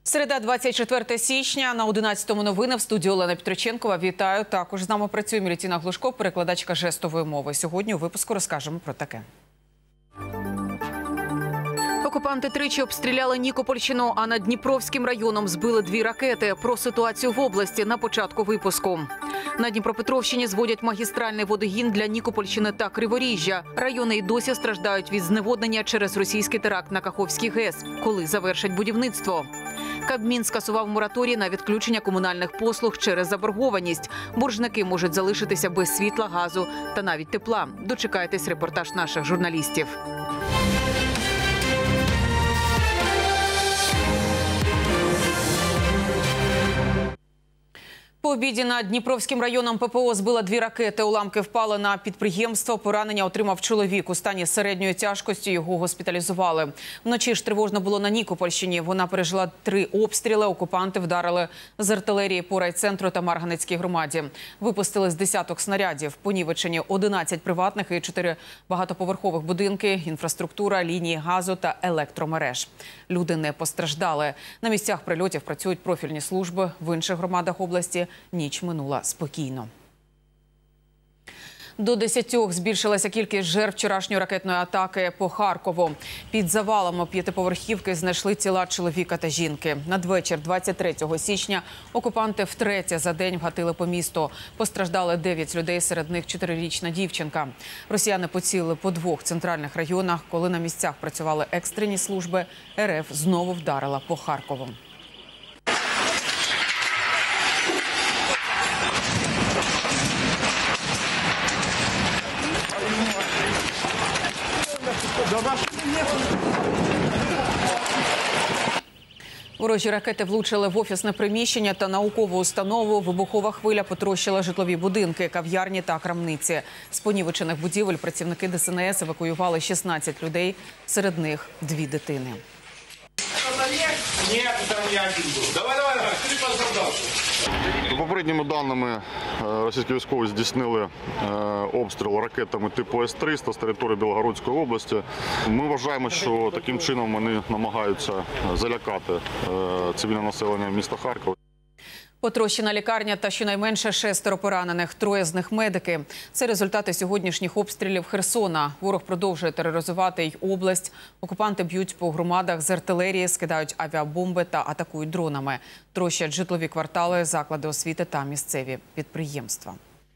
Середа, 24 січня, на 11-му новини в студії Олена Петроченкова. Вітаю. Також з нами працює Мілітіна Глушко, перекладачка жестової мови. Сьогодні у випуску розкажемо про таке. Окупанти тричі обстріляли Нікопольщину, а над Дніпровським районом збили 2 ракети. Про ситуацію в області на початку випуску. На Дніпропетровщині зводять магістральний водогін для Нікопольщини та Криворіжжя. Райони й досі страждають від зневоднення через російський теракт на Каховський ГЕС. Коли завершать будівництво? Кабмін скасував мораторій на відключення комунальних послуг через заборгованість. Боржники можуть залишитися без світла, газу та навіть тепла. Дочекайтесь репортаж наших журналістів. По обіді над Дніпровським районом ППО збила 2 ракети. Уламки впали на підприємство. Поранення отримав чоловік. У стані середньої тяжкості його госпіталізували. Вночі ж тривожно було на Нікопольщині. Вона пережила 3 обстріли. Окупанти вдарили з артилерії по райцентру та Марганецькій громаді. Випустили з десяток снарядів. Понівечені 11 приватних і 4 багатоповерхових будинки, інфраструктура, лінії газу та електромереж. Люди не постраждали. На місцях прильотів працюють профільні служби. В інших громадах області ніч минула спокійно. До 10 збільшилася кількість жертв вчорашньої ракетної атаки по Харкову. Під завалами 5-поверхівки знайшли тіла чоловіка та жінки. Надвечір 23 січня окупанти втретє за день вгатили по місту. Постраждали 9 людей, серед них 4-річна дівчинка. Росіяни поцілили по 2 центральних районах. Коли на місцях працювали екстрені служби, РФ знову вдарила по Харкову. Ворожі ракети влучили в офісне приміщення та наукову установу. Вибухова хвиля потрощила житлові будинки, кав'ярні та крамниці. З понівечених будівель працівники ДСНС евакуювали 16 людей, серед них 2 дитини. За попередніми даними, російські військові здійснили обстріл ракетами типу С-300 з території Білгородської області. Ми вважаємо, що таким чином вони намагаються залякати цивільне населення міста Харкова. Потрощена лікарня та щонайменше 6 поранених, 3 з них медики. Це результати сьогоднішніх обстрілів Херсона. Ворог продовжує тероризувати й область. Окупанти б'ють по громадах з артилерії, скидають авіабомби та атакують дронами. Трощать житлові квартали, заклади освіти та місцеві підприємства.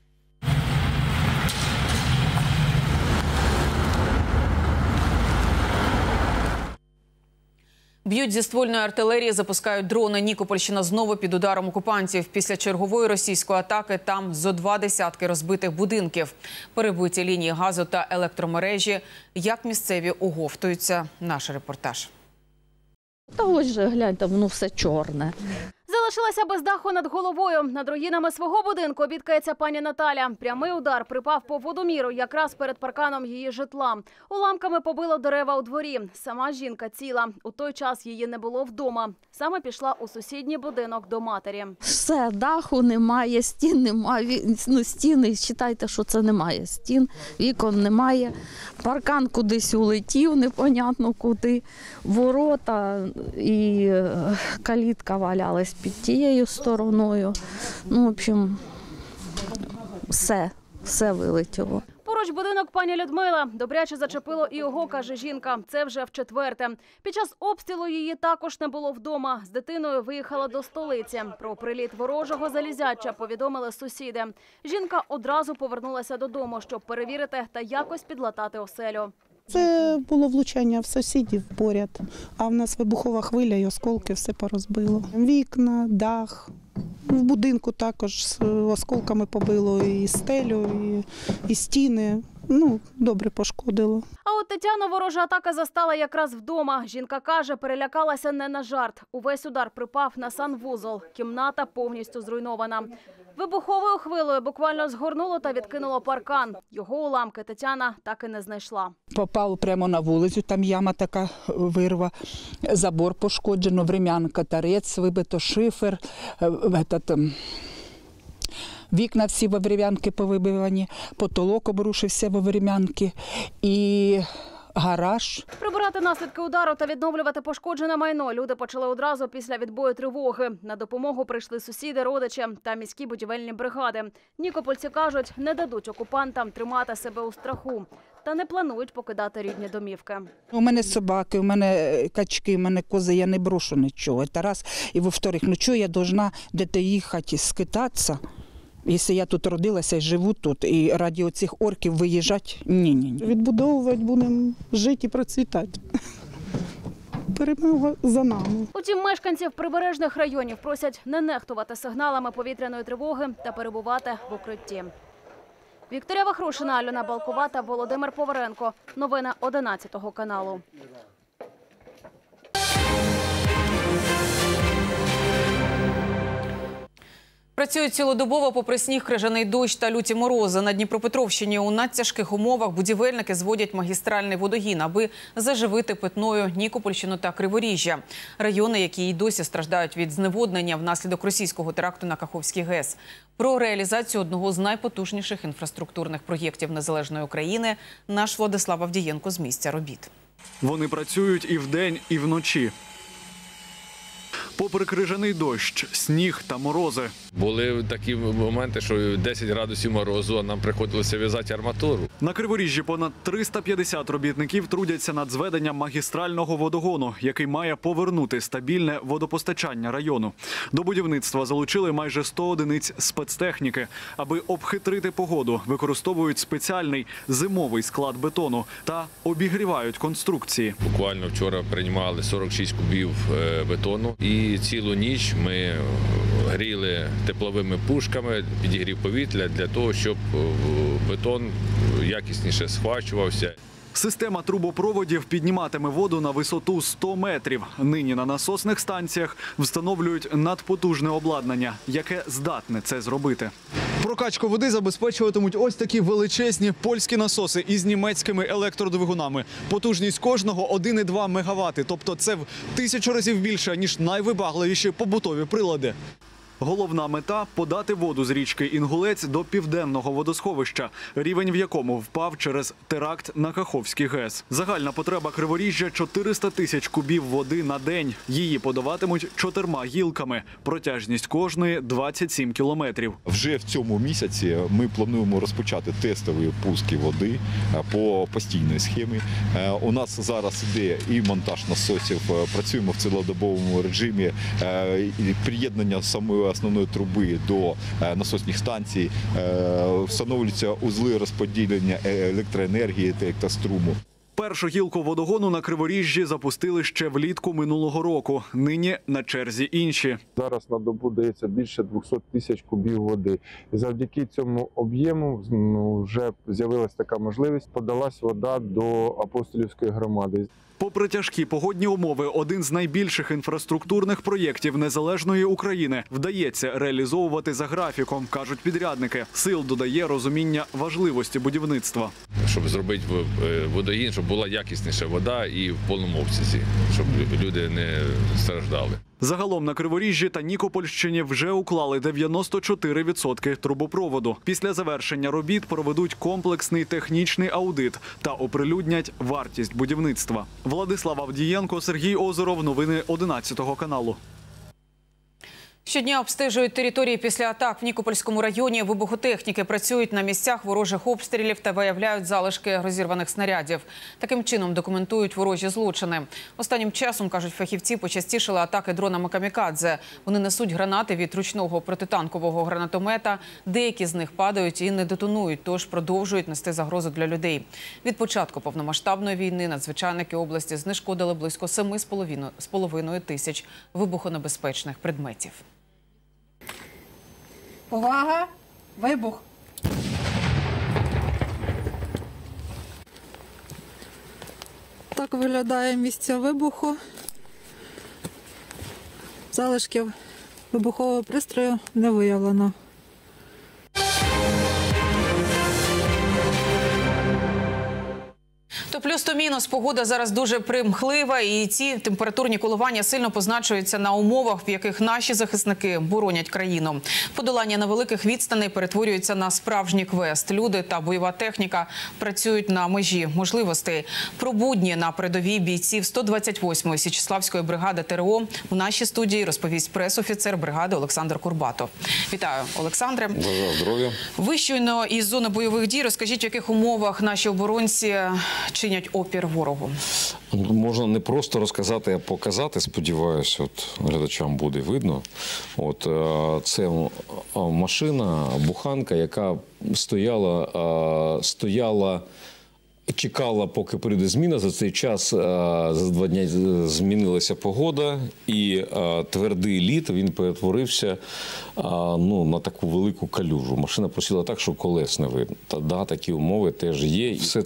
Б'ють зі ствольної артилерії, запускають дрони. Нікопольщина знову під ударом окупантів. Після чергової російської атаки там зо 2 десятки розбитих будинків. Перебиті лінії газу та електромережі. Як місцеві оговтуються? Наш репортаж. Та ось же, гляньте, воно все чорне. Залишилася без даху над головою. Над руїнами свого будинку бідкається пані Наталя. Прямий удар припав по водоміру якраз перед парканом її житла. Уламками побило дерева у дворі. Сама жінка ціла. У той час її не було вдома. Саме пішла у сусідній будинок до матері. Все, даху немає, стін немає. Ну, стіни, вважайте, що це немає стін, вікон немає. Паркан кудись улетів, непонятно куди. Ворота і калітка валялась під тією стороною. Ну, в общем, все вилетіло. Поруч будинок пані Людмила. Добряче зачепило і його, каже жінка. Це вже вчетверте. Під час обстрілу її також не було вдома. З дитиною виїхала до столиці. Про приліт ворожого залізяча повідомили сусіди. Жінка одразу повернулася додому, щоб перевірити та якось підлатати оселю. Це було влучання в сусідів поряд, а в нас вибухова хвиля і осколки все порозбило. Вікна, дах, в будинку також з осколками побило і стелю, і стіни. Ну, добре пошкодило. А от Тетяну ворожа атака застала якраз вдома. Жінка каже, перелякалася не на жарт. Увесь удар припав на санвузол. Кімната повністю зруйнована. Вибуховою хвилою буквально згорнуло та відкинуло паркан. Його уламки Тетяна так і не знайшла. Попав прямо на вулицю, там яма така, вирва, забор пошкоджено, врем'янка, торець, вибито шифер, вікна всі во врем'янки повибивані, потолок обрушився во врем'янки і гараж. Прибирати наслідки удару та відновлювати пошкоджене майно люди почали одразу після відбою тривоги. На допомогу прийшли сусіди, родичі та міські будівельні бригади. Нікопольці кажуть, не дадуть окупантам тримати себе у страху та не планують покидати рідні домівки. У мене собаки, у мене качки, у мене кози, я не брошу нічого. Це раз. І во-вторых, ну чого я должна де-то їхати, скитатися, якщо я тут родилася і живу тут, і раді оцих орків виїжджати? Ні. Відбудовувати будемо, жити і процвітати. Перемога за нами. Утім, мешканців прибережних районів просять не нехтувати сигналами повітряної тривоги та перебувати в укритті. Вікторія Вахрушина, Альона Балкова та Володимир Поваренко. Новини 11 каналу. Працюють цілодобово попри сніг, крижаний дощ та люті морози. На Дніпропетровщині у надтяжких умовах будівельники зводять магістральний водогін, аби заживити питною Нікопольщину та Криворіжжя. Райони, які й досі страждають від зневоднення внаслідок російського теракту на Каховський ГЕС. Про реалізацію одного з найпотужніших інфраструктурних проєктів незалежної України наш Владислав Авдієнко з місця робіт. Вони працюють і вдень, і вночі. Попри крижаний дощ, сніг та морози. Були такі моменти, що 10 градусів морозу, а нам приходилося в'язати арматуру. На Криворіжжі понад 350 робітників трудяться над зведенням магістрального водогону, який має повернути стабільне водопостачання району. До будівництва залучили майже 100 одиниць спецтехніки. Аби обхитрити погоду, використовують спеціальний зимовий склад бетону та обігрівають конструкції. Буквально вчора приймали 46 кубів бетону і цілу ніч ми гріли тепловими пушками, підігрів повітря для того, щоб бетон якісніше схвачувався. Система трубопроводів підніматиме воду на висоту 100 метрів. Нині на насосних станціях встановлюють надпотужне обладнання, яке здатне це зробити. Прокачку води забезпечуватимуть ось такі величезні польські насоси із німецькими електродвигунами. Потужність кожного 1,2 МВт, тобто це в 1000 разів більше, ніж найвибагливіші побутові прилади. Головна мета – подати воду з річки Інгулець до південного водосховища, рівень в якому впав через теракт на Каховський ГЕС. Загальна потреба Криворіжжя – 400 тисяч кубів води на день. Її подаватимуть 4 гілками. Протяжність кожної – 27 кілометрів. Вже в цьому місяці ми плануємо розпочати тестові пуски води по постійній схемі. У нас зараз іде і монтаж насосів, працюємо в цілодобовому режимі, приєднання самої основної труби до насосних станцій, встановлюються узли розподілення електроенергії та електроструму. Першу гілку водогону на Криворіжжі запустили ще влітку минулого року. Нині на черзі інші. Зараз на добу дається більше 200 тисяч кубів води. І завдяки цьому об'єму вже з'явилася така можливість, подалась вода до Апостолівської громади. Попри тяжкі погодні умови, один з найбільших інфраструктурних проєктів незалежної України вдається реалізовувати за графіком, кажуть підрядники. Сил додає розуміння важливості будівництва. Щоб зробити водогін, щоб була якісніша вода і в повному обсязі, щоб люди не страждали. Загалом на Криворіжжі та Нікопольщині вже уклали 94% трубопроводу. Після завершення робіт проведуть комплексний технічний аудит та оприлюднять вартість будівництва. Владислав Авдієнко, Сергій Озеров. Новини 11 каналу. Щодня обстежують території після атак в Нікопольському районі. Вибухотехніки працюють на місцях ворожих обстрілів та виявляють залишки розірваних снарядів. Таким чином документують ворожі злочини. Останнім часом, кажуть фахівці, почастішали атаки дронами камікадзе. Вони несуть гранати від ручного протитанкового гранатомета. Деякі з них падають і не детонують, тож продовжують нести загрозу для людей. Від початку повномасштабної війни надзвичайники області знешкодили близько 7,5 тисяч вибухонебезпечних предметів. Увага! Вибух! Так виглядає місце вибуху. Залишків вибухового пристрою не виявлено. То плюс Плюс-то-мінус погода зараз дуже примхлива, і ці температурні коливання сильно позначуються на умовах, в яких наші захисники боронять країну. Подолання на великих відстаней перетворюється на справжній квест. Люди та бойова техніка працюють на межі можливостей. Про будні на передовій бійців 128-ї Січеславської бригади ТРО в нашій студії розповість прес-офіцер бригади Олександр Курбатов. Вітаю, Олександре. Бажаю здоров'я. Ви щойно із зони бойових дій. Розкажіть, в яких умовах наші оборонці чинять опір ворогу? Можна не просто розказати, а показати, сподіваюся, глядачам буде видно. Це машина, буханка, яка стояла, чекала, поки прийде зміна. За цей час, за 2 дні змінилася погода, і твердий лід, він перетворився на таку велику калюжу. Машина просіла так, що колес не видно. Такі умови теж є. Все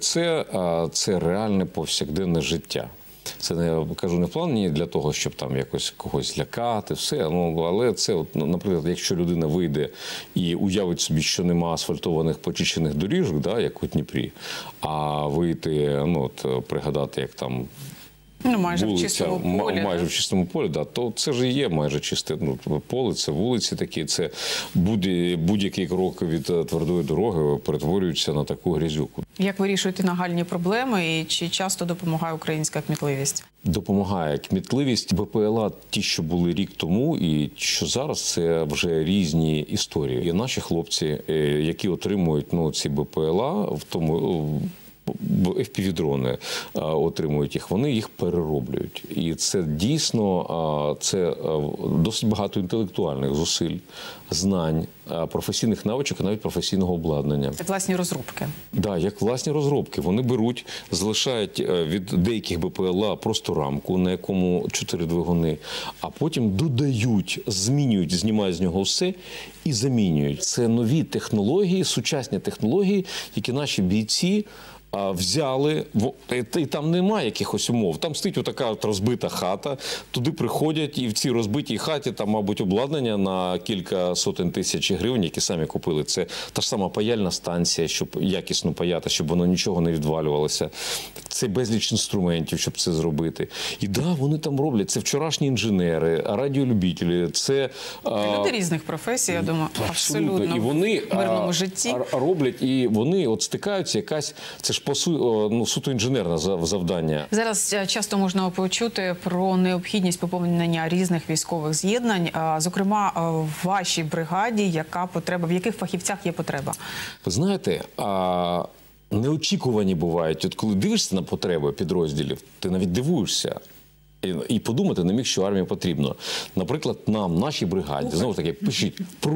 це реальне повсякденне життя. Це не кажу не в плані для того, щоб там якось когось лякати, все. Але це, наприклад, якщо людина вийде і уявить собі, що нема асфальтованих почищених доріжок, як у Дніпрі, а вийти, пригадати, як там майже вулиця, в чистому полі. Майже в чистому полі, то це ж і є майже чисте поле, це вулиці такі, це будь-який крок від твердої дороги перетворюється на таку грязюку. Як вирішуєте нагальні проблеми і чи часто допомагає українська кмітливість? Допомагає кмітливість. БПЛА, ті, що були рік тому і що зараз, це вже різні історії. І наші хлопці, які отримують ці БПЛА, в тому FPV-дрони отримують їх, вони їх перероблюють. І це дійсно, це досить багато інтелектуальних зусиль, знань, професійних навичок і навіть професійного обладнання. Як власні розробки. Так, як власні розробки. Вони беруть, залишають від деяких БПЛА просто рамку, на якому 4 двигуни, а потім додають, змінюють, знімають з нього все і замінюють. Це нові технології, сучасні технології, які наші бійці взяли, і там немає якихось умов. Там стоїть отака розбита хата, туди приходять, і в цій розбитій хаті там, мабуть, обладнання на кілька сотень тисяч гривень, які самі купили. Це та ж сама паяльна станція, щоб якісно паяти, щоб воно нічого не відвалювалося. Це безліч інструментів, щоб це зробити. І вони там роблять. Це вчорашні інженери, радіолюбителі, це... Люди різних професій, я думаю, абсолютно і вони в мирному житті. Роблять, і вони стикаються якась... Це ж суто інженерне завдання. Зараз часто можна почути про необхідність поповнення різних військових з'єднань. Зокрема, в вашій бригаді яка потреба, в яких фахівцях є потреба? Ви знаєте, неочікувані бувають. Коли дивишся на потреби підрозділів, ти навіть дивуєшся. І подумати не міг, що армії потрібно. Наприклад, нашій бригаді, знову таки, пишіть,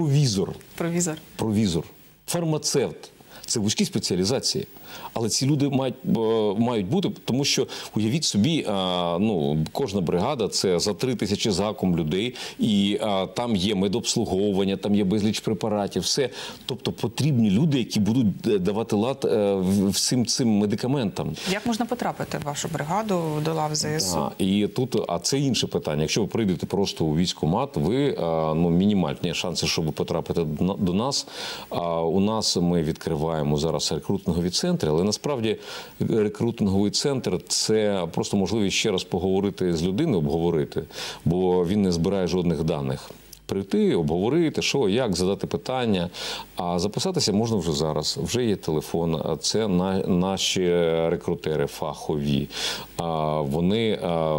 провізор, фармацевт. Це вузькі спеціалізації. Але ці люди мають бути, тому що, уявіть собі, кожна бригада – це за 3 тисячі з гаком людей, і там є медобслуговування, там є безліч препаратів, все. Тобто потрібні люди, які будуть давати лад всім цим медикаментам. Як можна потрапити в вашу бригаду до лав ЗСУ? А це інше питання. Якщо ви прийдете просто у військкомат, ви мінімальні шанси, щоб потрапити до нас. У нас ми відкриваємо зараз рекрутингові центри, але насправді рекрутинговий центр – це просто можливість ще раз поговорити з людиною, обговорити, бо він не збирає жодних даних. Прийти, обговорити, що, як, задати питання. А записатися можна вже зараз. Вже є телефон. Це наші рекрутери фахові. Вони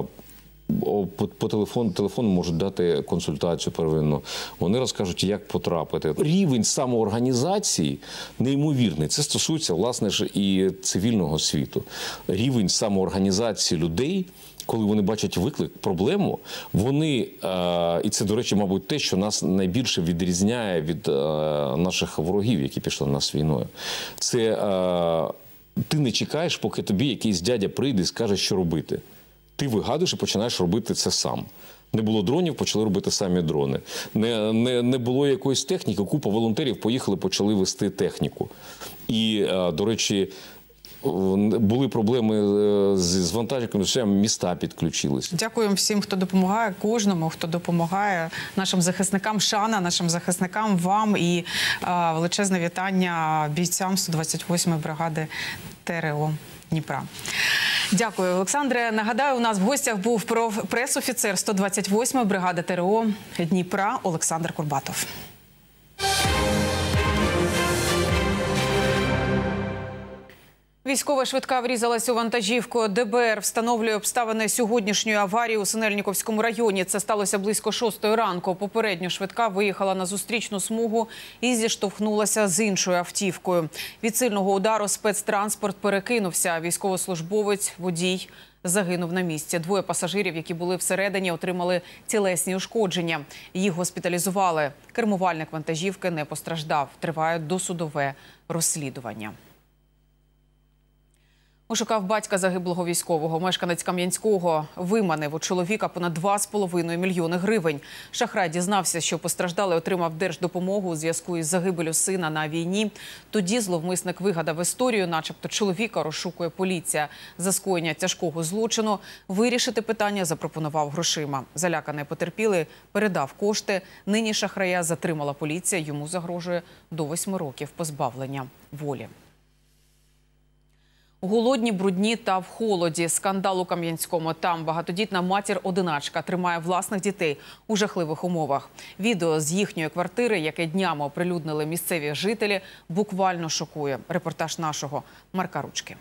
по телефону можуть дати консультацію первинну. Вони розкажуть, як потрапити. Рівень самоорганізації неймовірний. Це стосується, власне ж, і цивільного світу. Рівень самоорганізації людей, коли вони бачать виклик, проблему, вони, і це, до речі, мабуть, те, що нас найбільше відрізняє від наших ворогів, які пішли на нас війною. Це ти не чекаєш, поки тобі якийсь дядя прийде і скаже, що робити. Ти вигадуєш і починаєш робити це сам. Не було дронів, почали робити самі дрони. Не було якоїсь техніки, купа волонтерів поїхали, почали вести техніку. І, до речі, були проблеми з вантажівками, міста підключились. Дякуємо всім, хто допомагає, кожному, хто допомагає нашим захисникам. Шана нашим захисникам, вам і величезне вітання бійцям 128-ї бригади ТРО. Дніпра. Дякую, Олександре. Нагадаю, у нас в гостях був прес-офіцер 128-ї бригади ТРО Дніпра Олександр Курбатов. Військова швидка врізалась у вантажівку. ДБР встановлює обставини сьогоднішньої аварії у Синельниківському районі. Це сталося близько 6-ї ранку. Попередньо швидка виїхала на зустрічну смугу і зіштовхнулася з іншою автівкою. Від сильного удару спецтранспорт перекинувся. Військовослужбовець, водій загинув на місці. Двоє пасажирів, які були всередині, отримали тілесні ушкодження. Їх госпіталізували. Кермувальник вантажівки не постраждав. Триває досудове розслідування. Ошукав батька загиблого військового. Мешканець Кам'янського виманив у чоловіка понад 2,5 мільйони гривень. Шахрай дізнався, що постраждалий отримав держдопомогу у зв'язку із загибеллю сина на війні. Тоді зловмисник вигадав історію, начебто чоловіка розшукує поліція. За скоєння тяжкого злочину вирішити питання запропонував грошима. Заляканий потерпілий передав кошти. Нині шахрая затримала поліція. Йому загрожує до 8 років позбавлення волі. Голодні, брудні та в холоді. Скандал у Кам'янському. Там багатодітна матір-одиначка тримає власних дітей у жахливих умовах. Відео з їхньої квартири, яке днями оприлюднили місцеві жителі, буквально шокує. Репортаж нашого Марка Ручки.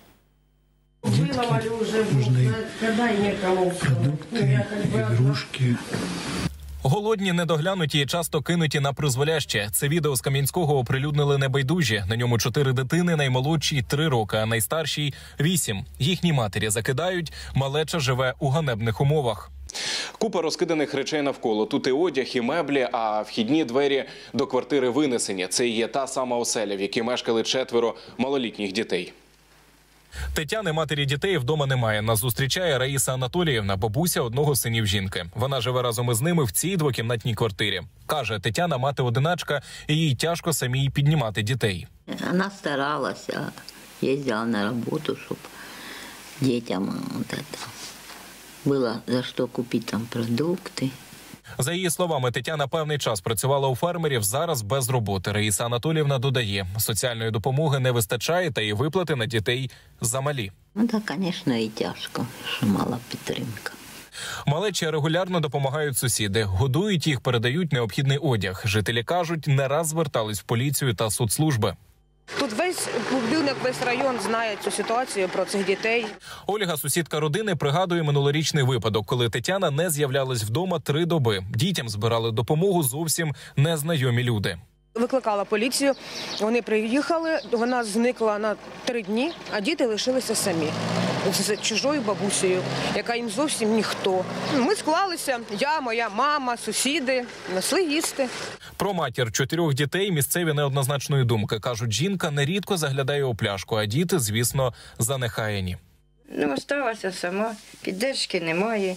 Продукти, ігрушки. Голодні, недоглянуті і часто кинуті на призволяще. Це відео з Кам'янського оприлюднили небайдужі. На ньому 4 дитини, наймолодшій 3 роки, а найстаршій 8. Їхні матері закидають, малеча живе у ганебних умовах. Купа розкиданих речей навколо. Тут і одяг, і меблі, а вхідні двері до квартири винесені. Це і є та сама оселя, в якій мешкали 4 малолітніх дітей. Тетяни, матері дітей, вдома немає. Нас зустрічає Раїса Анатоліївна, бабуся одного з синів жінки. Вона живе разом із ними в цій двокімнатній квартирі. Каже, Тетяна мати-одиначка, і їй тяжко самій піднімати дітей. Вона старалася, їздила на роботу, щоб дітям було за що купити там продукти. За її словами, Тетяна певний час працювала у фермерів, зараз без роботи. Раїса Анатоліївна додає, соціальної допомоги не вистачає, та і виплати на дітей замалі. Ну так, звісно, і тяжко, що мала підтримка. Малечі регулярно допомагають сусіди. Годують їх, передають необхідний одяг. Жителі кажуть, не раз звертались в поліцію та соцслужби. Тут весь будинок, весь район знає цю ситуацію про цих дітей. Ольга, сусідка родини, пригадує минулорічний випадок, коли Тетяна не з'являлась вдома 3 доби. Дітям збирали допомогу зовсім незнайомі люди. Викликала поліцію, вони приїхали, вона зникла на 3 дні, а діти лишилися самі з чужою бабусею, яка їм зовсім ніхто. Ми склалися, я, моя мама, сусіди, несли їсти. Про матір 4 дітей місцеві неоднозначної думки. Кажуть, жінка нерідко заглядає у пляшку, а діти, звісно, занехаяні. Ну, осталася сама, підтримки немає.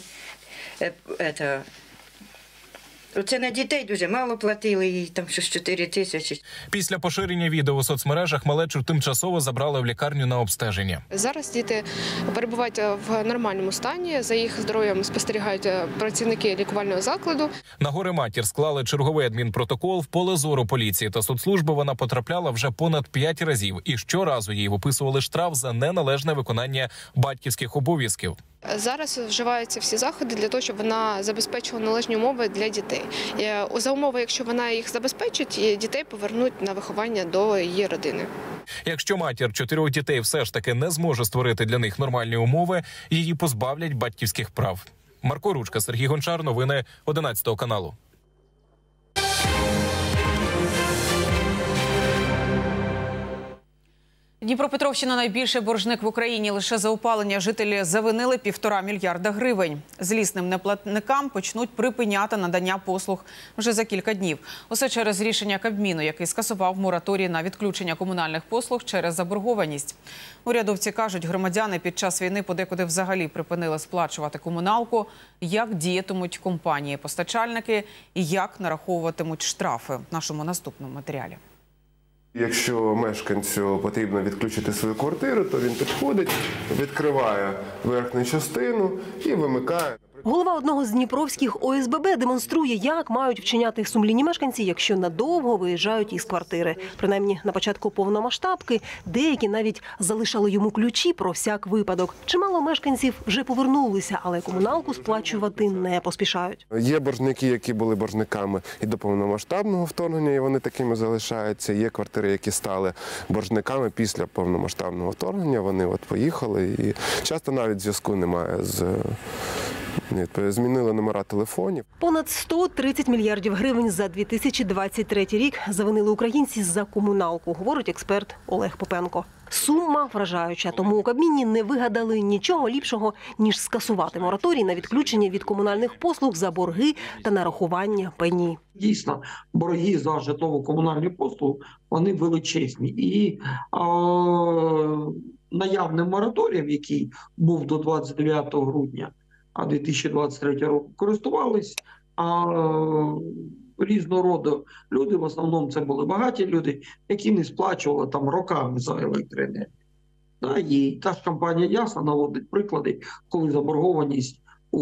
Оце на дітей дуже мало платили, їй там щось 4 тисячі. Після поширення відео у соцмережах малечу тимчасово забрали в лікарню на обстеження. Зараз діти перебувають в нормальному стані, за їх здоров'ям спостерігають працівники лікувального закладу. На горе-матір склали черговий адмінпротокол. В поле зору поліції та соцслужби вона потрапляла вже понад 5 разів. І щоразу їй виписували штраф за неналежне виконання батьківських обов'язків. Зараз вживаються всі заходи для того, щоб вона забезпечила належні умови для дітей. За умови, якщо вона їх забезпечить, дітей повернуть на виховання до її родини. Якщо матір 4 дітей все ж таки не зможе створити для них нормальні умови, її позбавлять батьківських прав. Марко Ручка, Сергій Гончар, новини 11 каналу. Дніпропетровщина – найбільший боржник в Україні. Лише за опалення жителі завинили 1,5 мільярда гривень. Злісним неплатникам почнуть припиняти надання послуг вже за кілька днів. Усе через рішення Кабміну, який скасував мораторій на відключення комунальних послуг через заборгованість. Урядовці кажуть, громадяни під час війни подекуди взагалі припинили сплачувати комуналку. Як діятимуть компанії-постачальники і як нараховуватимуть штрафи в нашому наступному матеріалі. Якщо мешканцю потрібно відключити свою квартиру, то він підходить, відкриває верхню частину і вимикає. Голова одного з дніпровських ОСББ демонструє, як мають вчиняти сумлінні мешканці, якщо надовго виїжджають із квартири. Принаймні, на початку повномасштабки деякі навіть залишали йому ключі про всяк випадок. Чимало мешканців вже повернулися, але комуналку сплачувати не поспішають. Є боржники, які були боржниками і до повномасштабного вторгнення, і вони такими залишаються. Є квартири, які стали боржниками після повномасштабного вторгнення. Вони поїхали і часто навіть зв'язку немає з... Змінили номера телефонів. Понад 130 мільярдів гривень за 2023 рік завинили українці за комуналку, говорить експерт Олег Попенко. Сума вражаюча, тому у Кабміні не вигадали нічого ліпшого, ніж скасувати мораторій на відключення від комунальних послуг за борги та нарахування пені. Дійсно, борги за житлово-комунальні послуги, вони величезні. І наявним мораторієм, який був до 29 грудня 2023 року, користувались різного роду люди, в основному це були багаті люди, які не сплачували там роками за електроенергію. І та ж компанія «Ясна» наводить приклади, коли заборгованість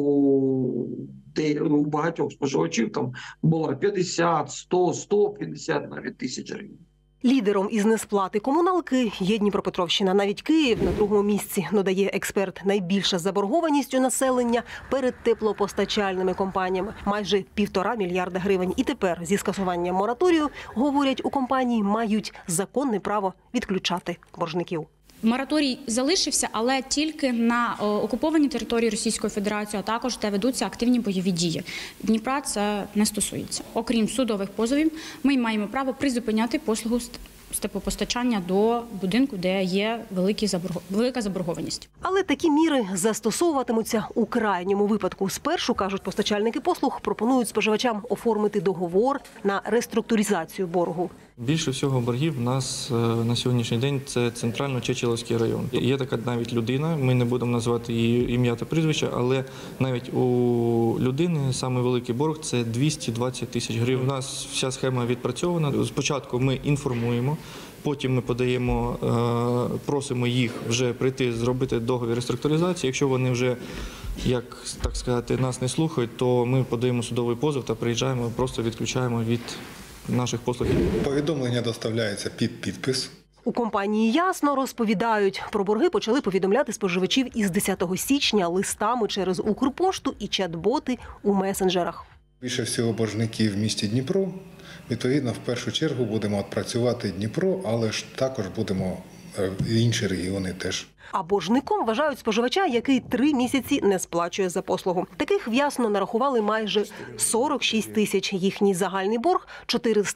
у багатьох споживачів там була 50, 100, 150 навіть тисяч гривень. Лідером із несплати комуналки є Дніпропетровщина. Навіть Київ на другому місці, додає експерт. Найбільша заборгованість у населення перед теплопостачальними компаніями – майже 1,5 мільярда гривень. І тепер зі скасуванням мораторію, говорять у компанії, мають законне право відключати боржників. Мораторій залишився, але тільки на окупованій території Російської Федерації, а також де ведуться активні бойові дії. Дніпра це не стосується. Окрім судових позовів, ми маємо право призупиняти послугу з теплопостачання до будинку, де є велика заборгованість. Але такі міри застосовуватимуться у крайньому випадку. Спершу, кажуть постачальники послуг, пропонують споживачам оформити договор на реструктуризацію боргу. Більше всього боргів у нас на сьогоднішній день – це Центрально-Чечеловський район. Є така навіть людина, ми не будемо називати її ім'я та прізвище, але навіть у людини самий великий борг – це 220 тисяч гривень. У нас вся схема відпрацьована. Спочатку ми інформуємо, потім ми подаємо, просимо їх вже прийти, зробити договір реструктуризації. Якщо вони вже, як так сказати, нас не слухають, то ми подаємо судовий позов та приїжджаємо, просто відключаємо від наших послуг. Повідомлення доставляється під підпис. У компанії «Ясно» розповідають, про борги почали повідомляти споживачів із 10 січня листами через Укрпошту і чат-боти у месенджерах. Більше всього боржників в місті Дніпро. Відповідно, в першу чергу будемо працювати Дніпро, але ж також будемо інші регіони теж. А боржником вважають споживача, який 3 місяці не сплачує за послугу. Таких в «Ясно» нарахували майже 46 тисяч. Їхній загальний борг –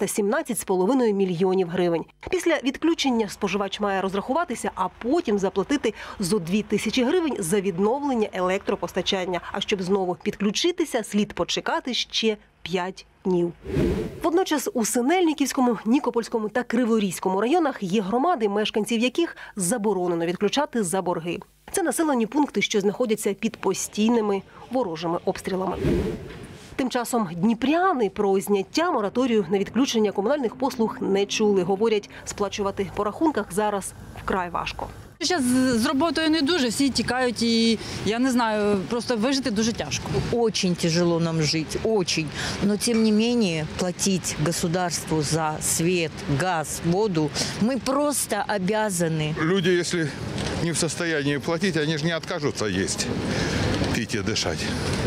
417,5 мільйонів гривень. Після відключення споживач має розрахуватися, а потім заплатити зо 2 тисячі гривень за відновлення електропостачання. А щоб знову підключитися, слід почекати ще 5 днів. Водночас у Синельниківському, Нікопольському та Криворізькому районах є громади, мешканців яких заборонено відключати за борги. Це населені пункти, що знаходяться під постійними ворожими обстрілами. Тим часом дніпряни про зняття мораторію на відключення комунальних послуг не чули. Говорять, сплачувати по рахунках зараз вкрай важко. Зараз з роботою не дуже, всі тікають і, я не знаю, просто вижити дуже тяжко. Очень тяжело нам жить, очень. Но тем не менее платить государству за свет, газ, воду мы просто обязаны. Люди, если не в состоянии платить, они же не откажутся есть, пить и дышать.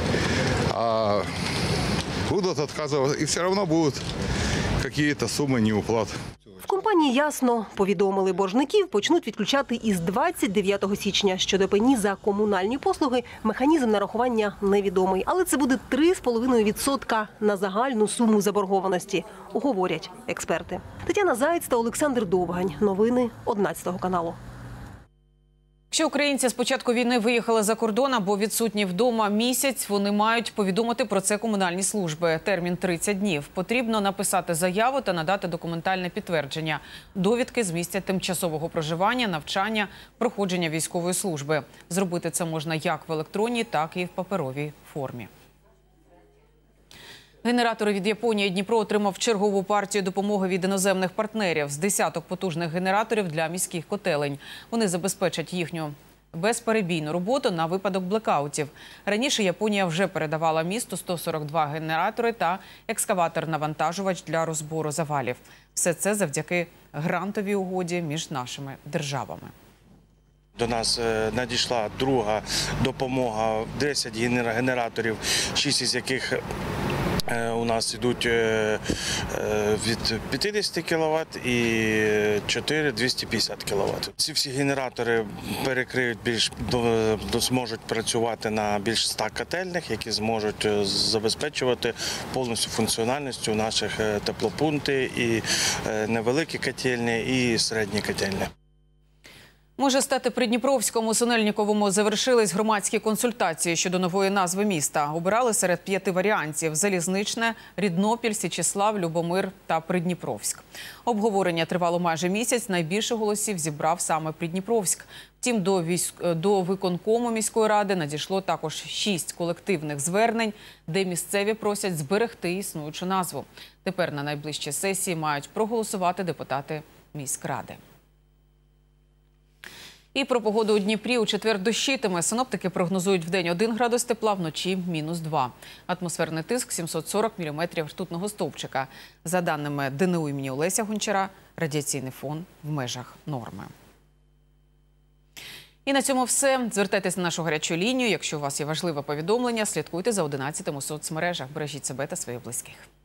А будут отказываться, и все равно будут какие-то суммы неуплат. В компанії «Ясно» повідомили, боржників почнуть відключати із 29 січня. Щодо пені за комунальні послуги, механізм нарахування невідомий. Але це буде 3,5% на загальну суму заборгованості, говорять експерти. Тетяна Заєць та Олександр Довгань. Новини 11 каналу. Якщо українці з початку війни виїхали за кордон або відсутні вдома місяць, вони мають повідомити про це комунальні служби. Термін 30 днів. Потрібно написати заяву та надати документальне підтвердження. Довідки з місця тимчасового проживання, навчання, проходження військової служби. Зробити це можна як в електронній, так і в паперовій формі. Генератори від Японії. Дніпро отримав чергову партію допомоги від іноземних партнерів з десяток потужних генераторів для міських котелень. Вони забезпечать їхню безперебійну роботу на випадок блекаутів. Раніше Японія вже передавала місту 142 генератори та екскаватор-навантажувач для розбору завалів. Все це завдяки грантовій угоді між нашими державами. До нас надійшла друга допомога, 10 генераторів, 6 із яких у нас йдуть від 50 кВт і 4 – 250 кВт. Ці всі генератори перекриють зможуть працювати на більш 100 котельних, які зможуть забезпечувати повністю функціональністю наших теплопункти і невеликі котельні, і середні котельні. Може стати Придніпровськом. У Синельниковому завершились громадські консультації щодо нової назви міста. Обирали серед 5 варіантів – Залізничне, Ріднопіль, Січеслав, Любомир та Придніпровськ. Обговорення тривало майже місяць. Найбільше голосів зібрав саме Придніпровськ. Втім, до виконкому міської ради надійшло також 6 колективних звернень, де місцеві просять зберегти існуючу назву. Тепер на найближчій сесії мають проголосувати депутати міськради. І про погоду у Дніпрі. У четвер дощитиме. Синоптики прогнозують вдень 1 градус тепла, вночі – -2. Атмосферний тиск – 740 міліметрів ртутного стовпчика. За даними ДНУ імені Олеся Гончара, радіаційний фон в межах норми. І на цьому все. Звертайтесь на нашу гарячу лінію. Якщо у вас є важливе повідомлення, слідкуйте за 11 у соцмережах. Бережіть себе та своїх близьких.